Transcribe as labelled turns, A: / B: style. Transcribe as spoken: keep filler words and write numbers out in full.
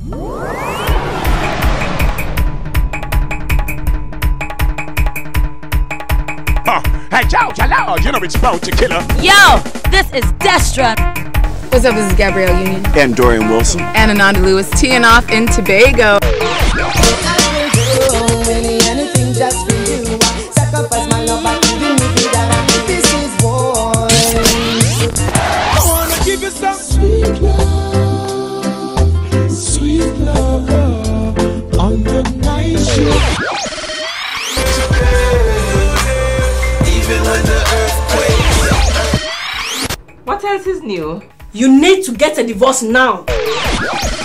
A: Huh. Hey, ciao, ciao, you know it's about to kill her.
B: Yo, this is Destra.
C: What's up, this is Gabrielle Union.
A: And Dorian Wilson.
C: And Ananda Lewis, teeing off in Tobago.
D: Anything just for you. Sacrifice my love by giving me the dollar. This is war. I wanna give you some sweet love, sweet love on the night shift. Even under earthquake.
E: What else is new?
F: You need to get a divorce now.